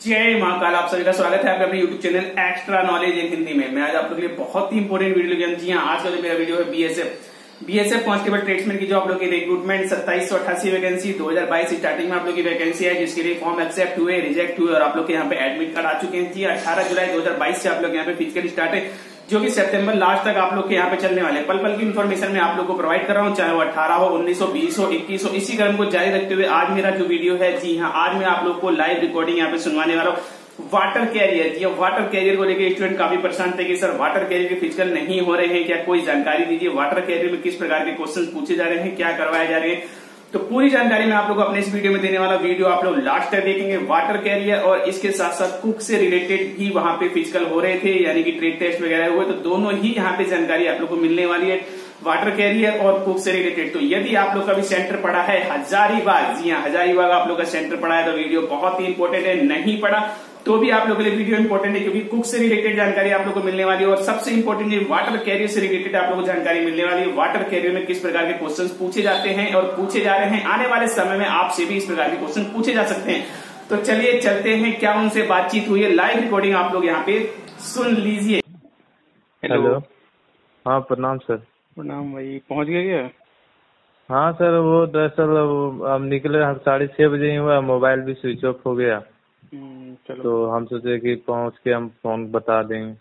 जय महाकाल। आप सभी का स्वागत है आपके अपने YouTube channel extra knowledge in Hindi में। मैं आज आप लोगों के लिए बहुत ही इंपॉर्टेंट वीडियो लेके जी हाँ, आज का जो मेरा वीडियो है बीएसएफ कांस्टेबल ट्रेड्समैन की जो आप लोग की रिक्रूटमेंट 2788 वैकेंसी 2022 स्टार्टिंग में आप लोग की वैकेंसी है, जिसके लिए फॉर्म एक्सेप्ट हुए, रिजेक्ट हुए और आप लोग के यहाँ पे एडमिट कार्ड आ चुके हैं। जी 18 जुलाई 2022 से आप लोग यहाँ पे फिजिकल स्टार्ट है, जो कि सितंबर लास्ट तक आप लोग के यहाँ पे चलने वाले। पल पल की इन्फॉर्मेशन मैं आप लोग को प्रोवाइड कर रहा हूँ, चाहे वो 18 हो, 19 हो, 20 हो, 21 हो। इसी क्रम को जारी रखते हुए आज मेरा जो वीडियो है, जी हाँ, आज मैं आप लोग को लाइव रिकॉर्डिंग यहाँ पे सुनवाने वाला हूँ वाटर कैरियर। जी वाटर कैरियर को लेकर स्टूडेंट काफी परेशान थे कि सर वाटर कैरियर के फिजिकल नहीं हो रहे हैं क्या, कोई जानकारी दीजिए। वाटर कैरियर में किस प्रकार के क्वेश्चन पूछे जा रहे हैं, क्या करवाए जा रहे हैं, तो पूरी जानकारी मैं आप लोग को अपने इस वीडियो में देने वाला। वीडियो आप लोग लास्ट तक देखेंगे। वाटर कैरियर और इसके साथ साथ कुक से रिलेटेड भी वहां पे फिजिकल हो रहे थे, यानी कि ट्रेड टेस्ट वगैरह हुए, तो दोनों ही यहाँ पे जानकारी आप लोग को मिलने वाली है वाटर कैरियर और कुक से रिलेटेड। तो यदि आप लोग का भी सेंटर पड़ा है हजारीबाग, जी हाँ हजारीबाग आप लोग का सेंटर पड़ा है, तो वीडियो बहुत ही इंपॉर्टेंट है। नहीं पड़ा तो भी आप लोगों के लिए वीडियो इंपॉर्टेंट है, क्योंकि कुक से रिलेटेड जानकारी आप लोग को मिलने वाली है और सबसे इंपॉर्टेंट है वाटर कैरियर से रिलेटेड आप लोग को जानकारी मिलने वाली है। वाटर कैरियर में किस प्रकार के क्वेश्चंस पूछे जाते हैं और पूछे जा रहे हैं, आने वाले समय में आपसे भी इस प्रकार के क्वेश्चन पूछे जा सकते हैं। तो चलिए चलते हैं, क्या उनसे बातचीत हुई है, लाइव रिकॉर्डिंग आप लोग यहाँ पे सुन लीजिए। हेलो। हाँ प्रणाम सर। प्रणाम भाई, पहुंच गए क्या? हाँ सर, वो दरअसल हम निकले 6:30 बजे ही हुआ, मोबाइल भी स्विच ऑफ हो गया। चलो, तो हम सोचे कि पहुंच के हम फोन बता देंगे।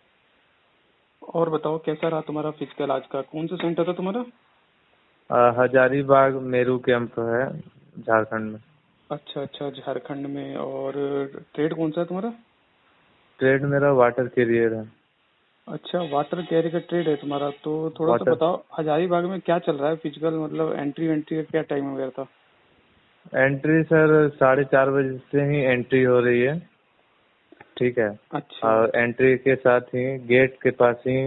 और बताओ कैसा रहा तुम्हारा फिजिकल आज का? कौन सा सेंटर था तुम्हारा? हजारीबाग मेरू कैंप है, झारखंड में। अच्छा अच्छा, झारखंड में। और ट्रेड कौन सा है तुम्हारा? ट्रेड मेरा वाटर कैरियर है। अच्छा, वाटर कैरियर का ट्रेड है तुम्हारा। तो थोड़ा सा वाटर बताओ हजारीबाग में क्या चल रहा है फिजिकल, मतलब एंट्री वेंट्री का क्या टाइम वगैरह था? एंट्री सर 4:30 बजे से ही एंट्री हो रही है, ठीक है। अच्छा और एंट्री के साथ ही गेट के पास ही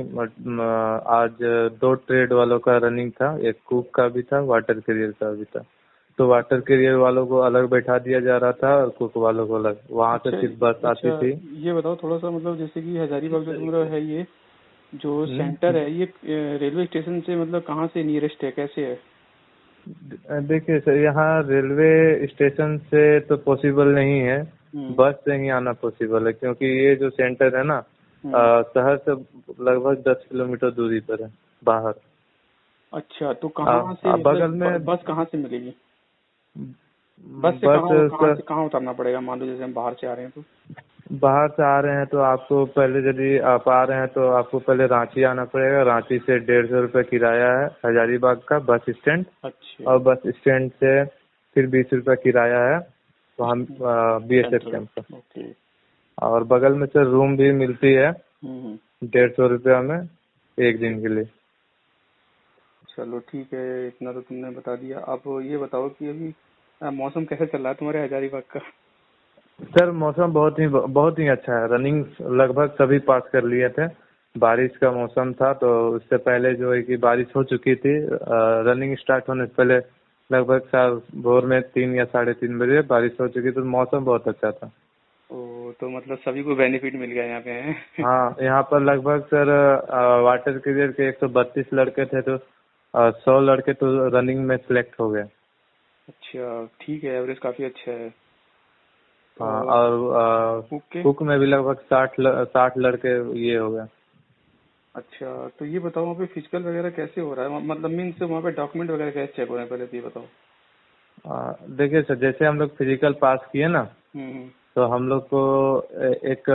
आज 2 ट्रेड वालों का रनिंग था, एक कुक का भी था, वाटर कैरियर का भी था। तो वाटर कैरियर वालों को अलग बैठा दिया जा रहा था और कुक वालों को अलग। वहाँ से फिर बस आती थी। ये बताओ थोड़ा सा, मतलब जैसे कि हजारीबाग जो तुम्हारा है, ये जो सेंटर है, ये रेलवे स्टेशन से मतलब कहाँ से नियरेस्ट है, कैसे है? देखिए सर, यहाँ रेलवे स्टेशन से तो पॉसिबल नहीं है, बस से ही आना पॉसिबल है, क्योंकि ये जो सेंटर है ना शहर से लगभग 10 किलोमीटर दूरी पर है, बाहर। अच्छा, तो कहाँ से बगल में बस कहाँ से मिलेगी? बस से कहाँ उतरना पड़ेगा? मान लो जैसे हम बाहर से आ रहे हैं, तो बाहर से आ रहे हैं तो आपको पहले, यदि आप आ रहे हैं तो आपको पहले रांची आना पड़ेगा। रांची से 150 रुपये किराया है हजारीबाग का बस स्टैंड। अच्छा, और बस स्टैंड से फिर 20 रुपये किराया है वहाँ बीएसएफ कैंप का। ओके। और बगल में सर रूम भी मिलती है 150 रुपया में, एक दिन के लिए। चलो ठीक है, इतना तो तुमने बता दिया। आप ये बताओ कि अभी मौसम कैसा चल रहा है तुम्हारे हजारीबाग का? सर मौसम बहुत ही अच्छा है। रनिंग लगभग सभी पास कर लिए थे। बारिश का मौसम था, तो उससे पहले जो है कि बारिश हो चुकी थी। रनिंग स्टार्ट होने से पहले लगभग भोर में 3 या 3:30 बजे बारिश हो चुकी, तो मौसम बहुत अच्छा था। तो मतलब सभी को बेनिफिट मिल गया यहाँ पे? हाँ, यहाँ पर लगभग सर वाटर कैरियर के 132 लड़के थे, तो 100 लड़के तो रनिंग में सिलेक्ट हो गए। अच्छा ठीक है, एवरेज काफी अच्छा है। हाँ, और कुक में भी लगभग 60 लड़के ये हो गए। अच्छा, तो ये बताओ वहाँ पे फिजिकल वगैरह कैसे हो रहा है, मतलब मीन्स वहाँ पे डॉक्यूमेंट वगैरह कैसे चेक हो रहे हैं, पहले तो ये बताओ। देखिए सर, जैसे हम लोग फिजिकल पास किए ना, तो हम लोग को एक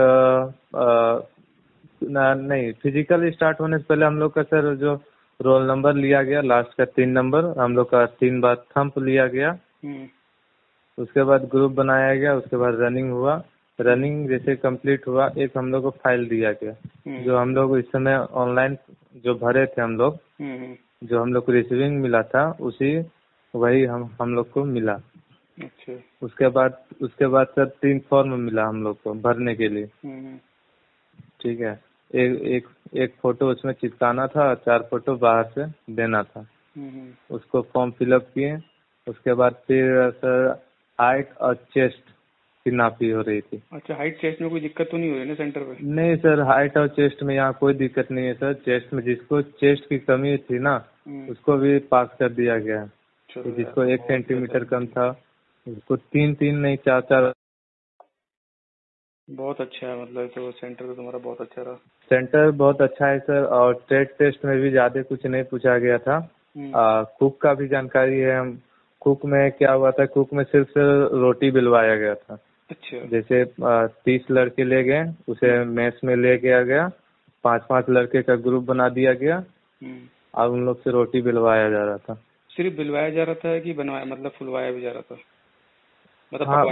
नहीं, फिजिकल स्टार्ट होने से पहले हम लोग का सर जो रोल नंबर लिया गया, लास्ट का 3 नंबर हम लोग का 3 बार थंप लिया गया। उसके बाद ग्रुप बनाया गया, उसके बाद रनिंग हुआ। रनिंग जैसे कंप्लीट हुआ, एक हम लोग को फाइल दिया गया, जो हम लोग इस समय ऑनलाइन जो भरे थे हम लोग, जो हम लोग को रिसीविंग मिला था, वही हम लोग को मिला। अच्छा। उसके बाद सर 3 फॉर्म मिला हम लोग को भरने के लिए, ठीक है। एक फोटो उसमें चिपकाना था, 4 फोटो बाहर से देना था। उसको फॉर्म फिलअप किए। उसके बाद फिर सर हाइट और चेस्ट की नापी हो रही थी। अच्छा, हाइट चेस्ट में कोई दिक्कत तो नहीं हो रही ना सेंटर पे? नहीं सर, हाइट और चेस्ट में यहाँ कोई दिक्कत नहीं है सर। चेस्ट में जिसको चेस्ट की कमी थी ना, उसको भी पास कर दिया गया है। जिसको 1 सेंटीमीटर कम था, उसको 3 नहीं 4 बहुत अच्छा है, मतलब तो सेंटर तो तुम्हारा बहुत अच्छा रहा। सेंटर बहुत अच्छा है सर, और ट्रेड टेस्ट में भी ज्यादा कुछ नहीं पूछा गया था। कुक का भी जानकारी है। हम कुक में क्या हुआ था, कुक में सिर्फ रोटी बिलवाया गया था। अच्छा। जैसे 30 लड़के ले गए, उसे मेस में ले गया गया, 5-5 लड़के का ग्रुप बना दिया गया और उन लोग से रोटी बिलवाया जा रहा था। सिर्फ बिलवाया जा रहा था कि बनवाया, मतलब फुलवाया भी जा रहा था? मतलब हाँ,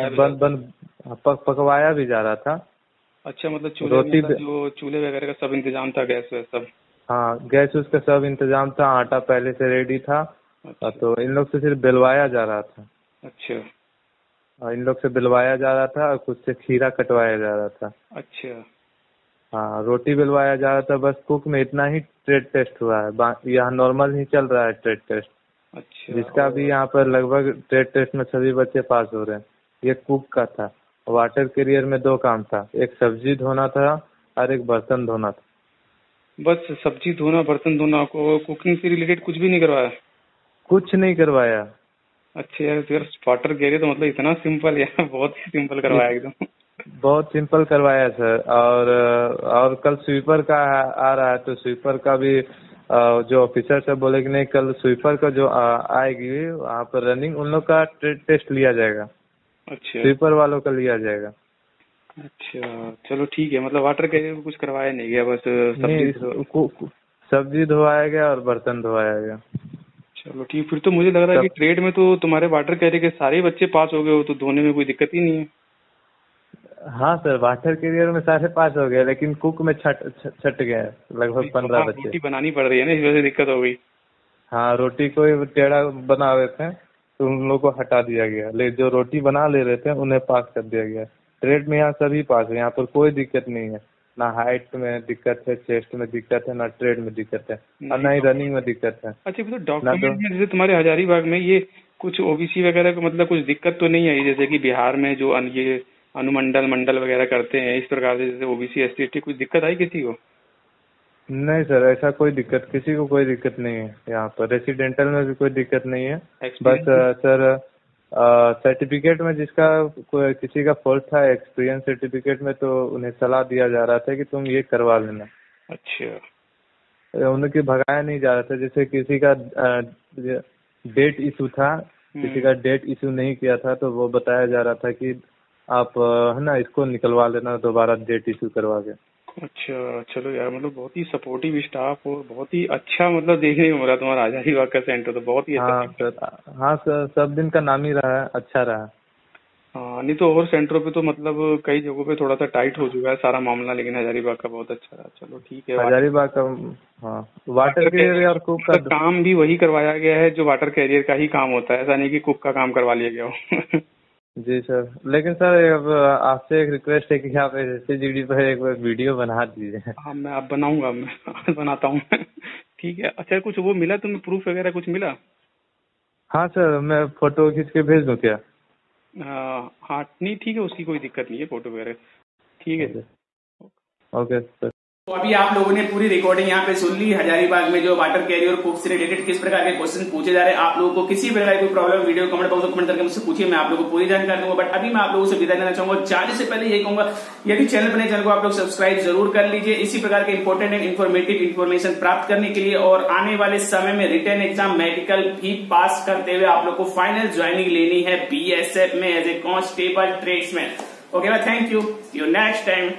पकवाया भी जा रहा था। अच्छा, मतलब चूल्हे, मतलब जो चूल्हे वगैरह का सब इंतजाम था, गैस वैस सब? हाँ, गैस उसका सब इंतजाम था, आटा पहले से रेडी था। अच्छा। तो इन लोग से सिर्फ बिलवाया जा रहा था। अच्छा। इन लोग से बिलवाया जा रहा था और खुद से खीरा कटवाया जा रहा था। अच्छा। हाँ, रोटी बिलवाया जा रहा था। बस कुक में इतना ही ट्रेड टेस्ट हुआ है, यहाँ नॉर्मल ही चल रहा है ट्रेड टेस्ट। अच्छा। जिसका भी यहाँ पर लगभग ट्रेड टेस्ट में सभी बच्चे पास हो रहे हैं। ये कुक का था। वाटर कैरियर में 2 काम था, एक सब्जी धोना था और एक बर्तन धोना था। बस सब्जी धोना, बर्तन धोना, को कुकिंग से रिलेटेड कुछ भी नहीं करवाया? कुछ नहीं करवाया। अच्छा यार, वाटर कैरियर तो मतलब इतना सिंपल यार, बहुत ही सिंपल करवाया एकदम। बहुत सिंपल करवाया सर। और कल स्वीपर का आ रहा है, तो स्वीपर का भी जो ऑफिसर सब बोले कि नहीं, कल स्वीपर का जो आएगी वहाँ पर रनिंग, उन लोग का टेस्ट लिया जाएगा। अच्छा। स्वीपर वालों का लिया जाएगा। अच्छा, चलो ठीक है। मतलब वाटर कैरियर कुछ करवाया नहीं गया, बस सब्जी धोवाया गया और बर्तन धोवाया गया। चलो ठीक। फिर तो मुझे लग रहा है कि ट्रेड में तो तुम्हारे वाटर कैरियर के सारे बच्चे पास हो गए हो, तो धोने में कोई दिक्कत ही नहीं है। हाँ सर, वाटर कैरियर में सारे पास हो गए, लेकिन कुक में छट गए लगभग 15 बच्चे। रोटी बनानी पड़ रही है ना, इस वजह से दिक्कत हो गई। हाँ, रोटी को टेढ़ा बना रहे थे तो उन लोगों को हटा दिया गया, लेकिन जो रोटी बना ले रहे थे उन्हें पास कर दिया गया। ट्रेड में यहाँ सभी पास है, यहाँ पर कोई दिक्कत नहीं है। ना हाइट में दिक्कत है, चेस्ट में दिक्कत है, ना ट्रेड में दिक्कत है और ना ही रनिंग में दिक्कत है। अच्छा, तो डॉक्यूमेंट में जैसे तुम्हारे हजारीबाग में ये कुछ ओबीसी वगैरह को मतलब कुछ दिक्कत तो नहीं आई? जैसे कि बिहार में जो ये अनुमंडल मंडल वगैरह करते हैं, इस प्रकार से जैसे ओबीसी एसटी एसटी, कुछ दिक्कत आई किसी को? नहीं सर, ऐसा कोई दिक्कत, किसी को कोई दिक्कत नहीं है। यहाँ पर रेसिडेंटल में भी कोई दिक्कत नहीं है। बस सर सर्टिफिकेट में जिसका किसी का फॉल्ट था एक्सपीरियंस सर्टिफिकेट में, तो उन्हें सलाह दिया जा रहा था कि तुम ये करवा लेना। अच्छा। उनके भगाया नहीं जा रहा था। जैसे किसी का डेट इशू था, किसी का डेट इशू नहीं किया था, तो वो बताया जा रहा था कि आप है ना इसको निकलवा लेना दोबारा डेट इशू करवा के। अच्छा, चलो यार, मतलब बहुत ही सपोर्टिव स्टाफ और बहुत ही अच्छा, मतलब देखने को मिला तुम्हारा हजारीबाग का सेंटर तो बहुत ही अच्छा। हाँ सर, सब दिन का नाम ही रहा है, अच्छा रहा। हाँ, नहीं तो और सेंटरों पे तो मतलब कई जगहों पे थोड़ा सा टाइट हो चुका है सारा मामला, लेकिन हजारीबाग का बहुत अच्छा रहा। चलो ठीक है। हजारीबाग का हाँ, वाटर कैरियर और कुक का काम भी वही करवाया गया है जो वाटर कैरियर का ही काम होता है, ऐसा नहीं कि कुक का काम करवा लिया गया हो। जी सर, लेकिन सर अब आपसे एक रिक्वेस्ट है कि आप SHGD पर एक वीडियो बना दीजिए। हाँ, मैं आप बनाऊंगा, मैं बनाता हूँ। ठीक है। अच्छा, कुछ वो मिला तुम्हें, प्रूफ वगैरह कुछ मिला? हाँ सर, मैं फोटो खींच के भेज दूँ क्या? हाँ नहीं, ठीक है, उसकी कोई दिक्कत नहीं है, फोटो वगैरह ठीक है। Okay sir. तो अभी आप लोगों ने पूरी रिकॉर्डिंग यहाँ पे सुन ली। हजारीबाग में जो वाटर कैरियर कुक से रिलेटेड किस प्रकार के क्वेश्चन पूछे जा रहे हैं। आप लोगों को किसी प्रकार की कोई प्रॉब्लम, वीडियो कमेंट बॉक्स में कमेंट करके मुझसे पूछिए, मैं आप लोगों को पूरी जानकारी दूंगा। बट अभी मैं आप लोगों से विदा लेना चाहूंगा। जाने से पहले यही कहूंगा, यदि चैनल बने, चैनल को आप लोग सब्सक्राइब जरूर कर लीजिए इसी प्रकार के इंपॉर्टेंट एंड इन्फॉर्मेटिव इन्फॉर्मेशन प्राप्त करने के लिए। और आने वाले समय में रिटन एग्जाम, मेडिकल भी पास करते हुए आप लोग को फाइनल ज्वाइनिंग लेनी है BSF में age a constable tradesman. Okay, thank you, see you next time.